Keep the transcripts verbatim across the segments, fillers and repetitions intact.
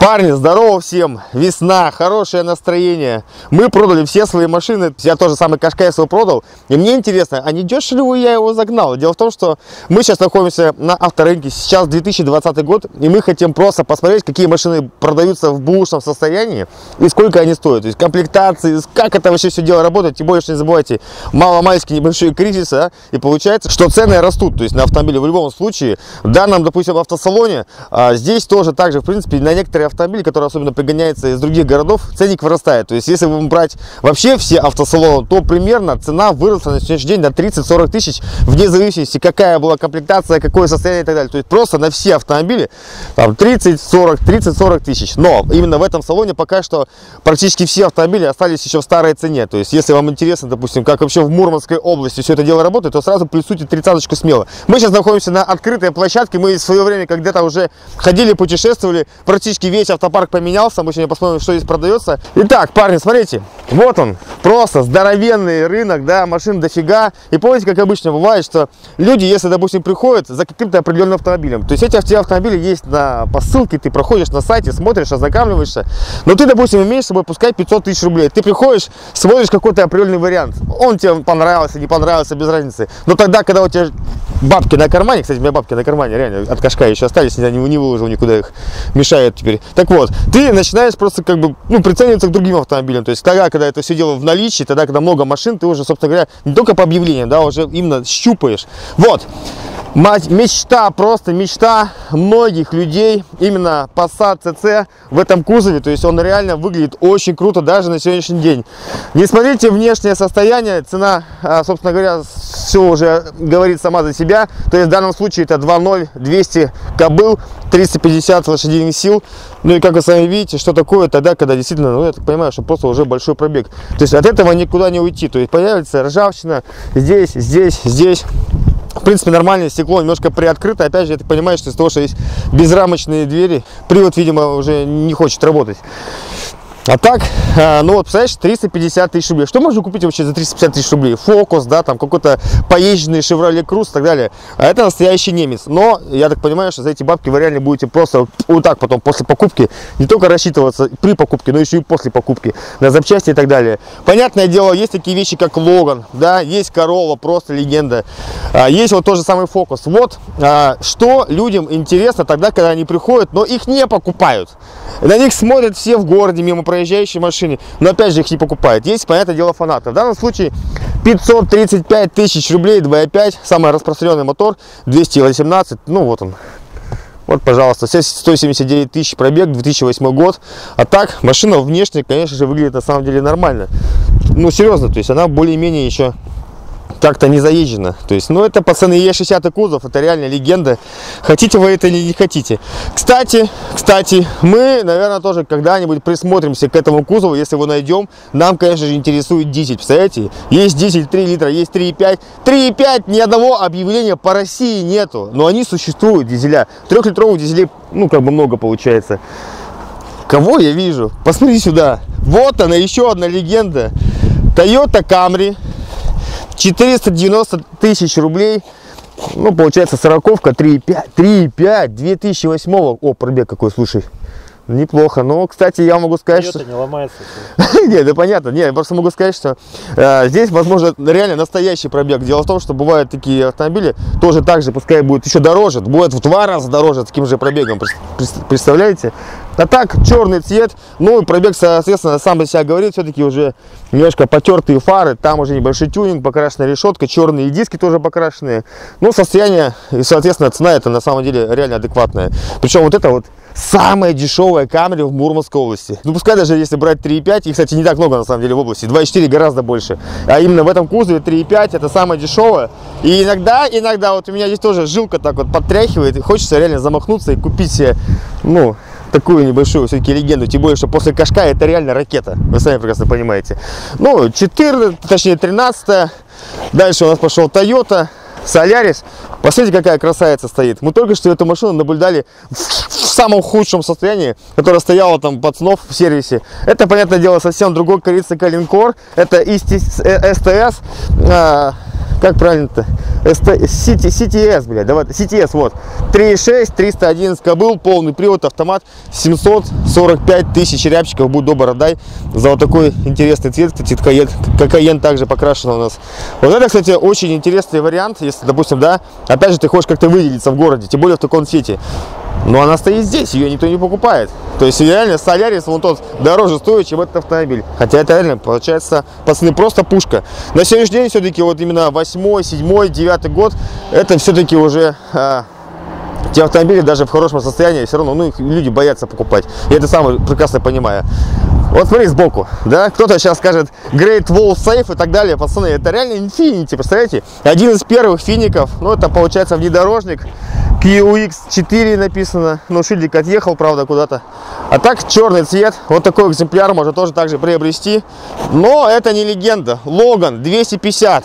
Парни, здорово всем! Весна, хорошее настроение. Мы продали все свои машины. Я тоже самый Кашкай свой продал. И мне интересно, а не дешево ли я его загнал? Дело в том, что мы сейчас находимся на авторынке. Сейчас две тысячи двадцатый год. И мы хотим просто посмотреть, какие машины продаются в бэушном состоянии. И сколько они стоят. То есть комплектации, как это вообще все дело работает. Тем более, что не забывайте, маломальские небольшие кризисы. А? И получается, что цены растут. То есть на автомобиле в любом случае. В данном, допустим, автосалоне. А здесь тоже так же, в принципе, на некоторые автомобили, которые особенно пригоняются из других городов, ценник вырастает. То есть, если вы брать вообще все автосалоны, то примерно цена выросла на сегодняшний день на тридцать-сорок тысяч, вне зависимости, какая была комплектация, какое состояние и так далее. То есть, просто на все автомобили там тридцать-сорок, тридцать-сорок тысяч. Но именно в этом салоне пока что практически все автомобили остались еще в старой цене. То есть, если вам интересно, допустим, как вообще в Мурманской области все это дело работает, то сразу плюсуйте тридцаточку смело. Мы сейчас находимся на открытой площадке. Мы в свое время когда-то уже ходили, путешествовали, практически весь автопарк поменялся. Мы сегодня посмотрим, что здесь продается. Итак, парни, смотрите, вот он, просто здоровенный рынок, да, машин дофига. И помните, как обычно бывает, что люди, если, допустим, приходят за каким-то определенным автомобилем, то есть эти автомобили есть на посылке, ты проходишь на сайте, смотришь, ознакомливаешься, но ты, допустим, имеешь с собой, пускай пятьсот тысяч рублей, ты приходишь, смотришь какой-то определенный вариант, он тебе понравился, не понравился, без разницы, но тогда, когда у тебя бабки на кармане, кстати, у меня бабки на кармане, реально, от Кашкая еще остались, я не, не выложил никуда их, мешает теперь. Так вот, ты начинаешь просто как бы, ну, прицениваться к другим автомобилям, то есть тогда, когда это все дело в наличии, тогда, когда много машин, ты уже, собственно говоря, не только по объявлениям, да, уже именно щупаешь. Вот, мечта, просто мечта многих людей, именно Passat си си в этом кузове, то есть он реально выглядит очень круто даже на сегодняшний день. Не смотрите внешнее состояние, цена, собственно говоря, все уже говорит сама за себя, то есть в данном случае это два ноль, двести кобыл, триста пятьдесят лошадиных сил. Ну и как вы сами видите, что такое тогда, когда действительно, ну я так понимаю, что просто уже большой пробег. То есть от этого никуда не уйти, то есть появится ржавчина здесь, здесь, здесь. В принципе, нормальное стекло, немножко приоткрыто. Опять же, я так понимаю, что из-за того, что есть безрамочные двери, привод, видимо, уже не хочет работать. А так, ну вот, представляешь, триста пятьдесят тысяч рублей. Что можно купить вообще за триста пятьдесят тысяч рублей? Фокус, да, там какой-то поезженный Chevrolet Cruze и так далее. А это настоящий немец. Но, я так понимаю, что за эти бабки вы реально будете просто вот так потом, после покупки, не только рассчитываться при покупке, но еще и после покупки, на запчасти и так далее. Понятное дело, есть такие вещи, как Logan, да, есть Corolla, просто легенда. Есть вот тот же самый Focus. Вот, что людям интересно тогда, когда они приходят, но их не покупают. На них смотрят все в городе, мимо проезжающей машины, но опять же их не покупают. Есть, понятное дело, фанаты. В данном случае пятьсот тридцать пять тысяч рублей, два и пять, самый распространенный мотор, двести восемнадцать, ну вот он. Вот, пожалуйста, сто семьдесят девять тысяч пробег, две тысячи восьмой год. А так, машина внешне, конечно же, выглядит на самом деле нормально. Ну, серьезно, то есть она более-менее еще как-то не заезжена. То есть, ну, это, пацаны, Е шестьдесят кузов, это реально легенда. Хотите вы это или не хотите. Кстати, кстати, мы, наверное, тоже когда-нибудь присмотримся к этому кузову, если его найдем. Нам, конечно же, интересует дизель. Представляете? Есть дизель три литра, есть три и пять. три и пять, ни одного объявления по России нету. Но они существуют, дизеля. Трехлитровых дизелей, ну, как бы много получается. Кого я вижу? Посмотри сюда. Вот она, еще одна легенда. Toyota Camry. четыреста девяносто тысяч рублей, ну, получается, сороковка, три и пять, три и пять, две тысячи восьмого, о, пробег какой, слушай, неплохо, но, кстати, я могу сказать, что... не ломается. Нет, да понятно, не, я просто могу сказать, что э, здесь, возможно, реально настоящий пробег. Дело в том, что бывают такие автомобили, тоже так же, пускай будет еще дороже, будет в два раза дороже таким же пробегом, представляете? А так, черный цвет, ну и пробег, соответственно, сам за себя говорит, все-таки уже немножко потертые фары, там уже небольшой тюнинг, покрашенная решетка, черные диски тоже покрашенные. Ну, состояние и, соответственно, цена это на самом деле реально адекватная. Причем вот это вот самая дешевая Camry в Мурманской области. Ну, пускай даже если брать три и пять, и, кстати, не так много на самом деле в области, два и четыре гораздо больше. А именно в этом кузове три и пять это самое дешевое. И иногда, иногда вот у меня здесь тоже жилка так вот подтряхивает, и хочется реально замахнуться и купить себе, ну, такую небольшую все-таки легенду, тем более, что после Кашкая это реально ракета, вы сами прекрасно понимаете. Ну, четырнадцать, точнее тринадцать, дальше у нас пошел Toyota Solaris. Посмотрите, какая красавица стоит. Мы только что эту машину наблюдали в, в самом худшем состоянии, которая стояла там пацанов в сервисе. Это, понятное дело, совсем другой, кажется, Калинкор. Это эс тэ эс. как правильно-то? си ти эс, блядь, давай, си ти эс, вот. три и шесть, триста одиннадцать кобыл, полный привод, автомат, семьсот сорок пять тысяч рябчиков, будь добр, отдай за вот такой интересный цвет, кстати, кокаен, кокаен также покрашен у нас. Вот это, кстати, очень интересный вариант, если, допустим, да, опять же, ты хочешь как-то выделиться в городе, тем более в таком цвете. Но она стоит здесь, ее никто не покупает. То есть реально Солярис, вон тот, дороже стоит, чем этот автомобиль. Хотя это реально, получается, пацаны, просто пушка. На сегодняшний день все-таки вот именно восьмой, седьмой, девятый год, это все-таки уже... А, те автомобили даже в хорошем состоянии все равно, ну, их люди боятся покупать. Я это сам прекрасно понимаю. Вот смотри сбоку, да, кто-то сейчас скажет Great Wall Safe и так далее, пацаны, это реально Infiniti, представляете? Один из первых фиников, ну, это получается внедорожник, кью икс четыре написано, но шильдик отъехал, правда, куда-то. А так, черный цвет, вот такой экземпляр можно тоже также приобрести, но это не легенда. Логан двести пятьдесят,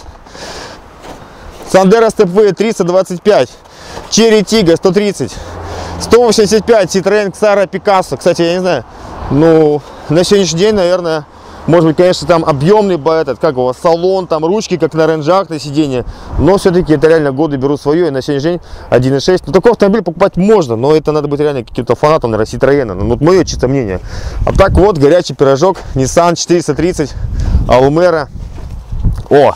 Sandero Stepway триста двадцать пять, Cherry Tiggo сто тридцать, сто восемьдесят пять Citroen Xara Picasso. Кстати, я не знаю, ну, на сегодняшний день, наверное, может быть, конечно, там объемный этот, как его, салон, там ручки, как на ренжах, на сиденье. Но все-таки это реально годы берут свое, и на сегодняшний день один и шесть. Ну, такой автомобиль покупать можно, но это надо быть реально каким-то фанатом, наверное, Citroёn. Ну, вот мое чисто мнение. А так вот, горячий пирожок, Nissan четыреста тридцать, Almera. О!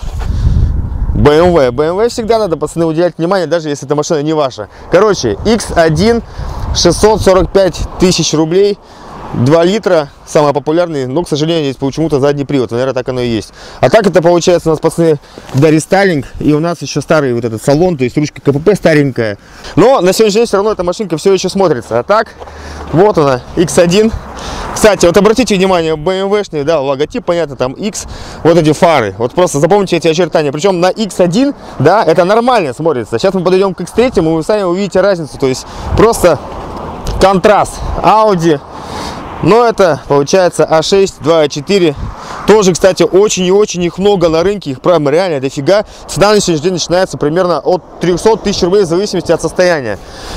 бэ эм вэ. бэ эм вэ всегда надо, пацаны, уделять внимание, даже если эта машина не ваша. Короче, икс один, шестьсот сорок пять тысяч рублей, два литра, самый популярный, но, к сожалению, здесь почему-то задний привод, наверное, так оно и есть. А так это получается у нас, пацаны, дорестайлинг, и у нас еще старый вот этот салон, то есть ручка ка пэ пэ старенькая. Но на сегодняшний день все равно эта машинка все еще смотрится. А так, вот она, икс один. Кстати, вот обратите внимание, бэ эм вэ-шный, да, логотип, понятно, там X, вот эти фары, вот просто запомните эти очертания. Причем на икс один, да, это нормально смотрится. Сейчас мы подойдем к икс три, и вы сами увидите разницу, то есть просто контраст. Audi. Но это получается а шесть, два и четыре. Тоже, кстати, очень и очень их много на рынке. Их прям реально дофига. Цена на сегодняшний день начинается примерно от трёхсот тысяч рублей в зависимости от состояния.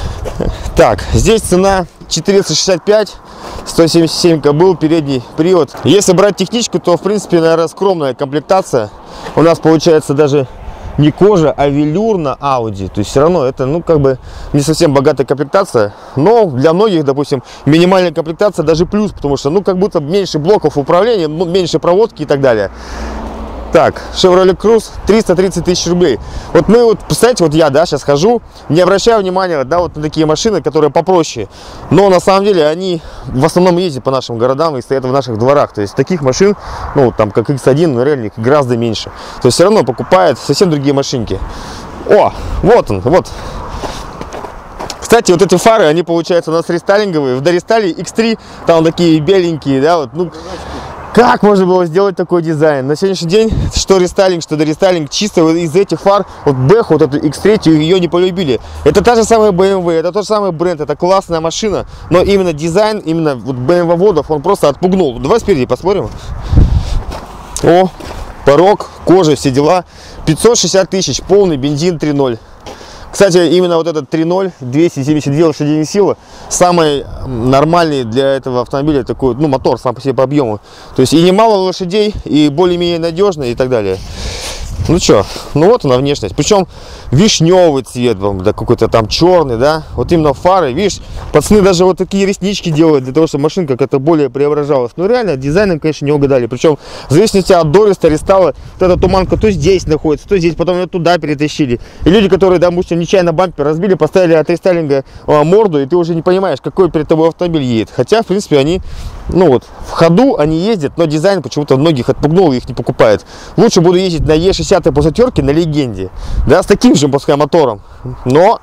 Так, здесь цена четыреста шестьдесят пять, сто семьдесят семь кобыл, передний привод. Если брать техничку, то в принципе, наверное, скромная комплектация. У нас получается даже не кожа, а велюр на Audi. То есть все равно это, ну, как бы не совсем богатая комплектация. Но для многих, допустим, минимальная комплектация даже плюс, потому что, ну, как будто меньше блоков управления, меньше проводки и так далее. Так, Chevrolet Cruze триста тридцать тысяч рублей. Вот мы вот, представляете, вот я, да, сейчас хожу, не обращаю внимания, да, вот на такие машины, которые попроще. Но на самом деле они в основном ездят по нашим городам и стоят в наших дворах. То есть таких машин, ну, там, как икс один, ну, реально гораздо меньше. То есть все равно покупают совсем другие машинки. О, вот он, вот. Кстати, вот эти фары, они, получается, у нас рестайлинговые. В дорестайле икс три, там такие беленькие, да, вот, ну... Как можно было сделать такой дизайн? На сегодняшний день, что рестайлинг, что дорестайлинг, чисто из этих фар, вот Бэху, вот эту икс три, ее не полюбили. Это та же самая бэ эм вэ, это тот же самый бренд, это классная машина, но именно дизайн, именно вот бэ эм вэ-водов, он просто отпугнул. Давай спереди посмотрим. О, порог, кожа, все дела. пятьсот шестьдесят тысяч, полный бензин три ноль. Кстати, именно вот этот три ноль, двести семьдесят две лошадиные силы, самый нормальный для этого автомобиля такой, ну, мотор сам по себе по объему. То есть и немало лошадей, и более-менее надежный и так далее. Ну что, ну вот она внешность. Причем вишневый цвет, да, какой-то там черный, да. Вот именно фары, видишь, пацаны даже вот такие реснички делают для того, чтобы машинка как-то более преображалась. Ну реально, дизайном, конечно, не угадали. Причем в зависимости от дориста, рестала, вот эта туманка то здесь находится, то здесь, потом ее туда перетащили. И люди, которые, допустим, нечаянно бампер разбили, поставили от рестайлинга а, морду, и ты уже не понимаешь, какой перед тобой автомобиль едет. Хотя, в принципе, они, ну вот, в ходу они ездят, но дизайн почему-то многих отпугнул и их не покупают. Лучше буду ездить на е шестьдесят после терки на легенде, да, с таким же, пускай, мотором, но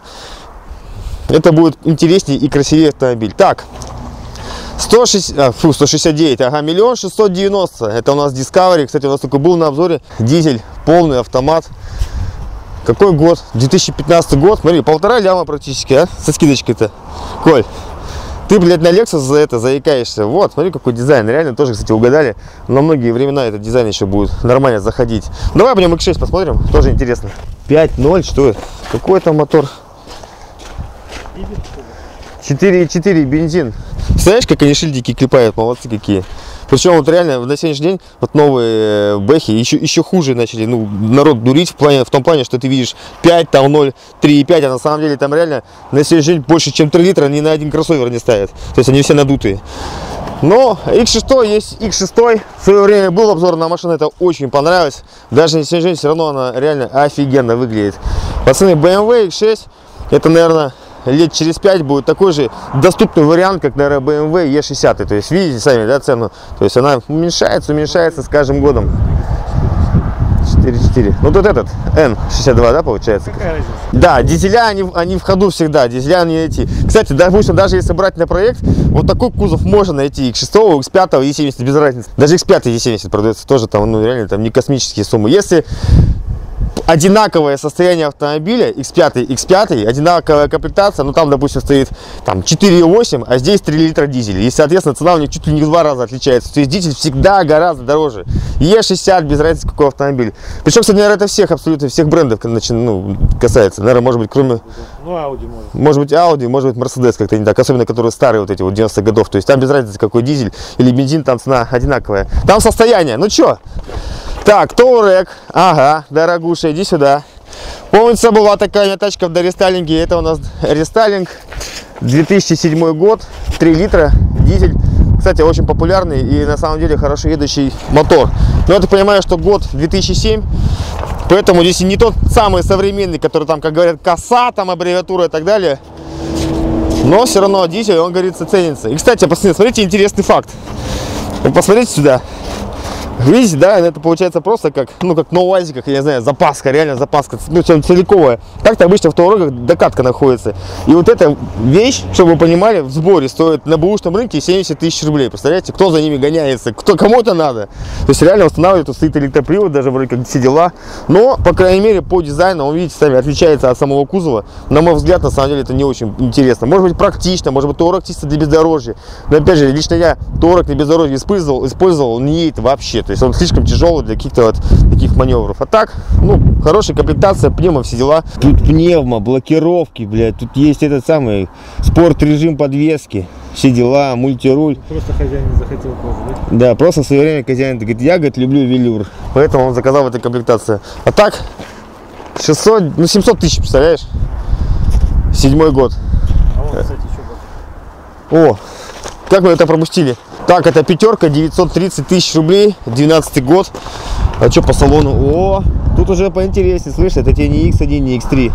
это будет интереснее и красивее автомобиль. Так, сто шестьдесят, а, фу, сто шестьдесят девять, ага, миллион шестьсот девяносто, это у нас Discovery, кстати, у нас только был на обзоре, дизель, полный автомат. Какой год? две тысячи пятнадцатый год, смотри, полтора ляма практически, а, со скидочкой-то. Коль, ты, блядь, на Lexus за это заикаешься. Вот, смотри, какой дизайн. Реально тоже, кстати, угадали. На многие времена этот дизайн еще будет нормально заходить. Давай пойдем икс шесть посмотрим. Тоже интересно. пять ноль, что это? Какой там мотор? четыре и четыре бензин. Представляешь, как они шильдики клепают? Молодцы какие. Причем вот реально на сегодняшний день вот новые бэхи еще, еще хуже начали, ну, народ дурить в, плане, в том плане, что ты видишь пять, там ноль, три и пять, а на самом деле там реально на сегодняшний день больше, чем три литра ни на один кроссовер не ставят. То есть они все надутые. Но икс шесть есть икс шесть. В свое время был обзор на машину, это очень понравилось. Даже на сегодняшний день все равно она реально офигенно выглядит. Пацаны, бэ эм вэ икс шесть, это, наверное, лет через пять будет такой же доступный вариант, как, наверное, бэ эм вэ и шестьдесят. То есть, видите сами, да, цену? То есть она уменьшается, уменьшается с каждым годом. четыре четыре. Ну тут этот эн шестьдесят два, да, получается? Какая разница? Да, дизеля, они, они в ходу всегда, дизеля не эти. Кстати, допустим, даже если брать на проект, вот такой кузов можно найти, икс шесть, икс пять, и семьдесят, без разницы. Даже икс пять и семьдесят продается тоже там, ну реально, там не космические суммы. Если одинаковое состояние автомобиля, икс пять, икс пять, одинаковая комплектация, ну там, допустим, стоит там четыре и восемь, а здесь три литра дизеля. И, соответственно, цена у них чуть ли не в два раза отличается. То есть дизель всегда гораздо дороже. и шестьдесят, без разницы какой автомобиль. Причем, кстати, наверное, это всех, абсолютно всех брендов ну, касается. Наверное, может быть, кроме... Ну, Audi может. Может быть, Audi, может быть, Mercedes как-то не так. Особенно, которые старые, вот эти вот девяностых годов. То есть там без разницы, какой дизель или бензин, там цена одинаковая. Там состояние. Ну чё? Так, Touareg, ага, дорогуша, иди сюда. Помнится, была такая у меня тачка в дорестайлинге. Это у нас рестайлинг, две тысячи седьмой год, три литра, дизель. Кстати, очень популярный и на самом деле хорошо едущий мотор. Но я так понимаю, что год две тысячи седьмой, поэтому здесь не тот самый современный, который там, как говорят, коса, там аббревиатура и так далее. Но все равно дизель, он, говорится, ценится. И, кстати, посмотрите, смотрите, интересный факт. Вы посмотрите сюда. Видите, да, это получается просто как, ну, как на УАЗиках, я не знаю, запаска, реально запаска, ну, целиковая. Так-то обычно в Touareg докатка находится. И вот эта вещь, чтобы вы понимали, в сборе стоит на бэушном рынке семьдесят тысяч рублей. Представляете, кто за ними гоняется, кто, кому это надо. То есть реально устанавливает, тут стоит электропривод, даже вроде как все дела. Но, по крайней мере, по дизайну, он, видите, сами отличается от самого кузова. На мой взгляд, на самом деле, это не очень интересно. Может быть, практично, может быть, Touareg чисто для бездорожья. Но, опять же, лично я Touareg для бездорожья использовал, использовал не едет вообще. То есть он слишком тяжелый для каких-то вот таких маневров. А так, ну, хорошая комплектация, пневмо, все дела. Тут пневмо, блокировки, блядь, тут есть этот самый спорт-режим подвески, все дела, мультируль. Просто хозяин не захотел тоже, да? Да, просто в свое время хозяин говорит, я, говорит, люблю велюр. Поэтому он заказал в этой комплектации. А так, шестьсот, ну, семьсот тысяч, представляешь? Седьмой год. А вот, кстати, еще О, как мы это пропустили? Так, это пятерка, девятьсот тридцать тысяч рублей, двенадцатый год. А что по салону? О, тут уже поинтереснее, слышишь, это тебе не икс один, не икс три.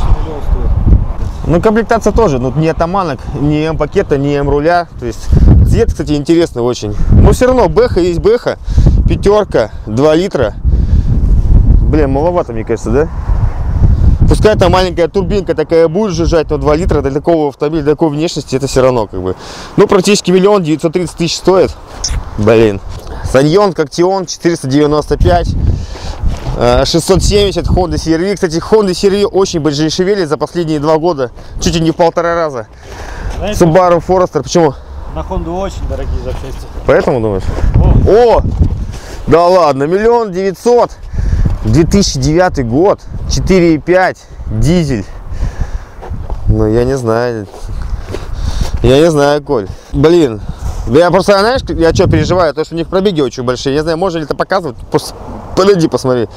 Ну, комплектация тоже, ну, не атаманок, не М-пакета, не М-руля. То есть, цвет, кстати, интересный очень. Но все равно, бэха есть бэха, пятерка, два литра. Блин, маловато, мне кажется, да? Пускай там маленькая турбинка такая будет жужжать, но два литра для такого автомобиля, для такой внешности, это все равно как бы. Ну, практически миллион девятьсот тридцать тысяч стоит. Блин. Саньон, Коктион, четыреста девяносто пять, шестьсот семьдесят, Honda си ар ви. Кстати, Honda си ар ви очень подешевели за последние два года, чуть ли не в полтора раза. Знаете, Subaru Forester, почему? На Honda очень дорогие запчасти. Поэтому думаешь? О, О! Да ладно, миллион девятьсот. две тысячи девятый год, четыре и пять, дизель. Ну, я не знаю. Я не знаю, Коль. Блин. Да я просто, знаешь, я что переживаю, то что у них пробеги очень большие. Я не знаю, можно ли это показывать. Просто подойди, посмотри.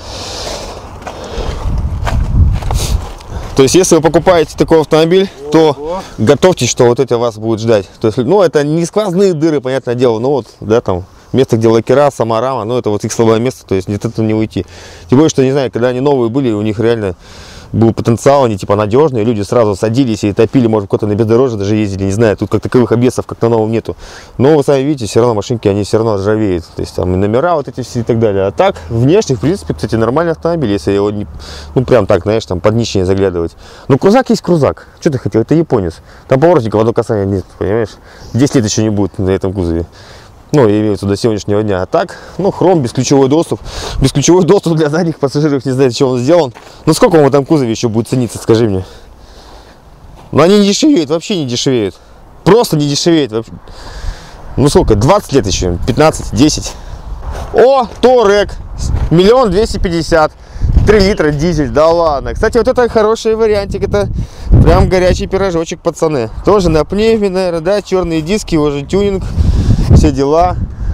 То есть, если вы покупаете такой автомобиль, то Ого. готовьтесь, что вот это вас будет ждать. То есть, ну, это не сквозные дыры, понятное дело, но вот, да, там, место, где лакера, сама рама, ну, это вот их слабое место, то есть, нет, это не уйти. Тем более, что, не знаю, когда они новые были, у них реально был потенциал, они, типа, надежные, люди сразу садились и топили, может, куда-то на бездорожье даже ездили, не знаю, тут как таковых обвесов, как на новом нету. Но, вы сами видите, все равно машинки, они все равно ржавеют, то есть, там, и номера вот эти все и так далее. А так, внешне, в принципе, кстати, нормальный автомобиль, если его, не, ну, прям так, знаешь, там, под днище не заглядывать. Ну, крузак есть крузак, что ты хотел, это японец. Там поворотника в одно касание нет, понимаешь, десять лет еще не будет на этом кузове. Ну, я имею в виду до сегодняшнего дня. А так, ну, хром, бесключевой доступ. Бесключевой доступ для задних пассажиров, не знаю, чего он сделан. Ну, сколько он в этом кузове еще будет цениться, скажи мне. Но они не дешевеют, вообще не дешевеют. Просто не дешевеют. Вообще. Ну, сколько, двадцать лет еще, пятнадцать, десять. О, Touareg, миллион двести пятьдесят. три литра дизель, да ладно. Кстати, вот это хороший вариантик, это прям горячий пирожочек, пацаны. Тоже на пневме, наверное, да, черные диски, уже тюнинг. Все дела.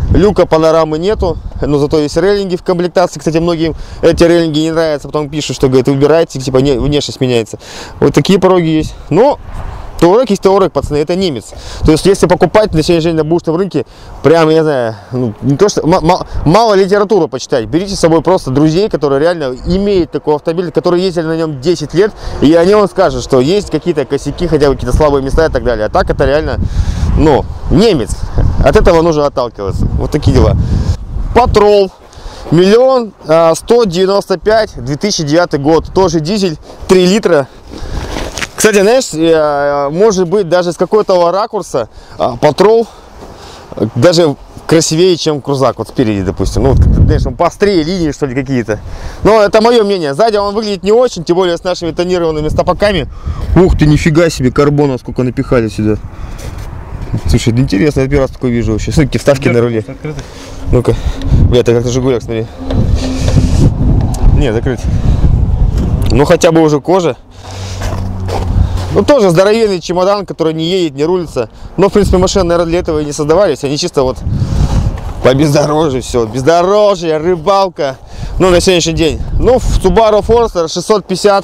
люка панорамы нету, но зато есть рейлинги в комплектации. Кстати, многим эти рейлинги не нравятся, потом пишут, что, говорит, выбирайте, типа не, внешность меняется. Вот такие пороги есть. Но Touareg есть Touareg, пацаны, это немец. То есть, если покупать на сегодняшний день на бушном рынке, прям, я знаю, ну, не то что, мало литературу почитать. Берите с собой просто друзей, которые реально имеют такой автомобиль, которые ездили на нем десять лет, и они вам скажут, что есть какие-то косяки, хотя бы какие-то слабые места и так далее. А так это реально, ну, немец. От этого нужно отталкиваться. Вот такие дела. Патрол. Миллион сто девяносто пять, две тысячи девятый год. Тоже дизель, три литра. Кстати, знаешь, может быть, даже с какого-то ракурса Патрол даже красивее, чем Крузак. Вот спереди, допустим. Ну, знаешь, он поострее линии, что ли, какие-то. Но это мое мнение. Сзади он выглядит не очень, тем более с нашими тонированными стопаками. Ух ты, нифига себе, карбона сколько напихали сюда. Слушай, это интересно, я первый раз такое вижу вообще. Смотрите, вставки на руле. Ну-ка. Бля, это как-то Жигуляк, смотри. Не, закрыть. Ну, хотя бы уже кожа. Ну, тоже здоровенный чемодан, который не едет, не рулится. Но, в принципе, машины, наверное, для этого и не создавались. Они чисто вот по бездорожью все. Бездорожье, рыбалка. Ну, на сегодняшний день. Ну, в Subaru Forester шестьсот пятьдесят.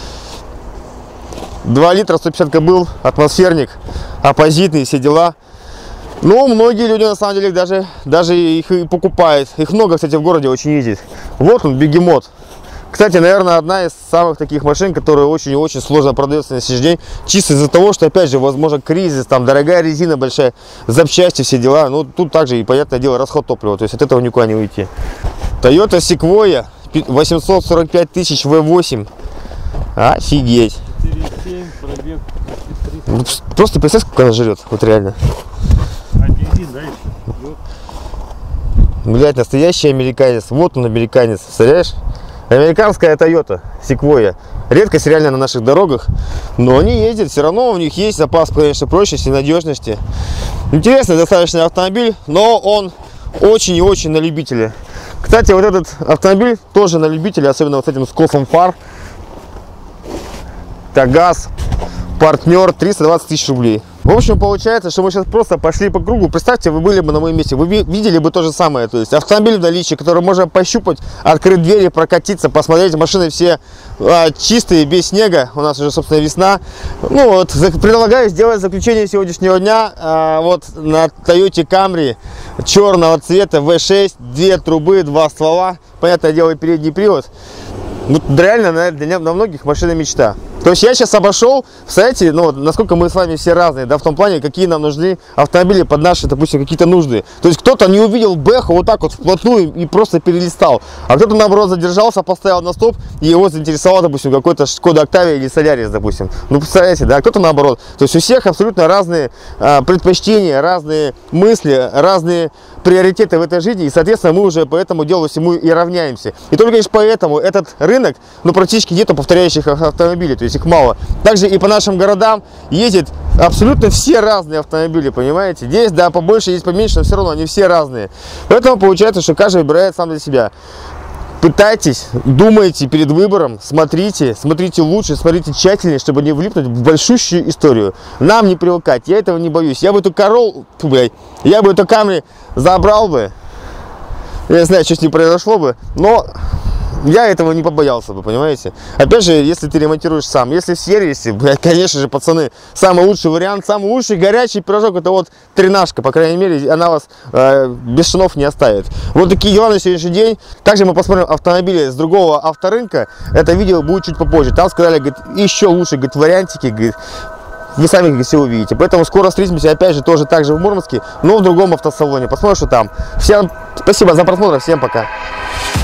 два литра, сто пятьдесят кобыл, атмосферник, оппозитный, все дела. Ну, многие люди, на самом деле, даже, даже их и покупают. Их много, кстати, в городе очень ездит. Вот он, бегемот. Кстати, наверное, одна из самых таких машин, которая очень-очень сложно продается на сегодняшний день. Чисто из-за того, что, опять же, возможно, кризис, там, дорогая резина, большая, запчасти, все дела. Ну, тут также, и, понятное дело, расход топлива. То есть от этого никуда не уйти. Toyota Sequoia, восемьсот сорок пять тысяч ви восемь. Офигеть. семь, пробег, Ну, просто представь, сколько она жрет, вот реально. а бензин, да, еще? Блять, настоящий американец. Вот он, американец, представляешь? Американская Toyota Sequoia. Редкость реально на наших дорогах, но они ездят, все равно у них есть запас, конечно, прочности и надежности. Интересный достаточно автомобиль, но он очень и очень на любителя. Кстати, вот этот автомобиль тоже на любителя, особенно вот с этим скосом фар. Тагаз, партнер, триста двадцать тысяч рублей. В общем, получается, что мы сейчас просто пошли по кругу. Представьте, вы были бы на моем месте, вы видели бы то же самое. То есть автомобиль в наличии, который можно пощупать, открыть двери, прокатиться, посмотреть. Машины все а, чистые, без снега. У нас уже, собственно, весна. Ну вот, предлагаю сделать заключение сегодняшнего дня. А, вот на Toyota Camry черного цвета ви шесть, две трубы, два ствола. Понятное дело, передний привод. Ну, реально, наверное, для многих машина мечта. То есть я сейчас обошел в сайте, ну, насколько мы с вами все разные, да, в том плане, какие нам нужны автомобили под наши, допустим, какие-то нужды. То есть кто-то не увидел Бэху вот так вот вплотную и просто перелистал, а кто-то, наоборот, задержался, поставил на стоп, и его заинтересовал, допустим, какой-то Skoda Octavia или Solaris, допустим. Ну, представляете, да, кто-то наоборот. То есть у всех абсолютно разные а, предпочтения, разные мысли, разные приоритеты в этой жизни, и, соответственно, мы уже по этому делу всему и равняемся. И только лишь поэтому этот рынок, ну, практически нету повторяющих автомобилей, то есть их мало. Также и по нашим городам ездят абсолютно все разные автомобили, понимаете? Здесь, да, побольше, есть поменьше, но все равно они все разные. Поэтому получается, что каждый выбирает сам для себя. Пытайтесь, думайте перед выбором, смотрите, смотрите лучше, смотрите тщательнее, чтобы не влипнуть в большущую историю. Нам не привыкать, я этого не боюсь. Я бы эту Короллу, блядь, я бы эту Camry забрал бы, я не знаю, что с ней произошло бы, но я этого не побоялся бы, понимаете? Опять же, если ты ремонтируешь сам, если в сервисе, блядь, конечно же, пацаны, самый лучший вариант, самый лучший горячий пирожок, это вот тринашка, по крайней мере, она вас э, без шинов не оставит. Вот такие дела на сегодняшний день. Также мы посмотрим автомобили с другого авторынка, это видео будет чуть попозже. Там сказали, говорит, еще лучше, говорит, вариантики, говорит, вы сами все увидите. Поэтому скоро встретимся, опять же, тоже так же в Мурманске, но в другом автосалоне. Посмотрим, что там. Всем спасибо за просмотр, всем пока.